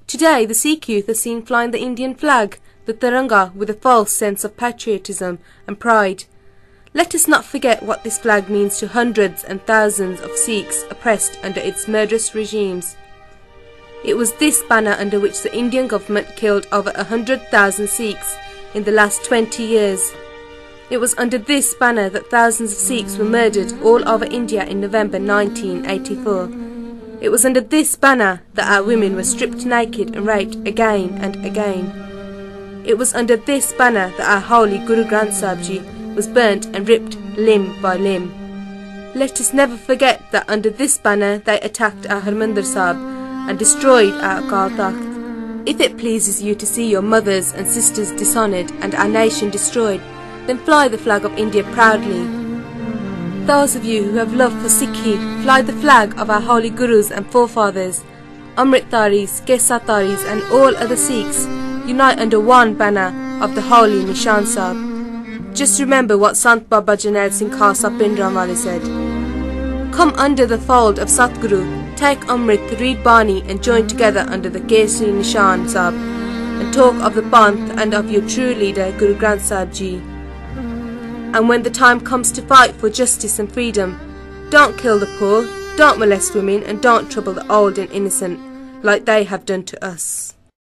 Today, the Sikh youth are seen flying the Indian flag, the Tiranga, with a false sense of patriotism and pride. Let us not forget what this flag means to hundreds and thousands of Sikhs oppressed under its murderous regimes. It was this banner under which the Indian government killed over 100,000 Sikhs in the last 20 years. It was under this banner that thousands of Sikhs were murdered all over India in November 1984. It was under this banner that our women were stripped naked and raped again and again. It was under this banner that our holy Guru Granth Sahib Ji was burnt and ripped limb by limb. Let us never forget that under this banner they attacked our Harmandir Sahib and destroyed our Akal Takht. If it pleases you to see your mothers and sisters dishonoured and our nation destroyed, then fly the flag of India proudly. Those of you who have love for Sikhi, fly the flag of our holy Gurus and forefathers. Amritdharis, Kesataris and all other Sikhs unite under one banner of the holy Nishan Sahib. Just remember what Sant Baba Jarnail Singh Khalsa Bhindranwale said. Come under the fold of Satguru, take Amrit, read Bani and join together under the Kesari Nishan Sahib and talk of the Panth and of your true leader Guru Granth Sahib Ji. And when the time comes to fight for justice and freedom, don't kill the poor, don't molest women and don't trouble the old and innocent like they have done to us.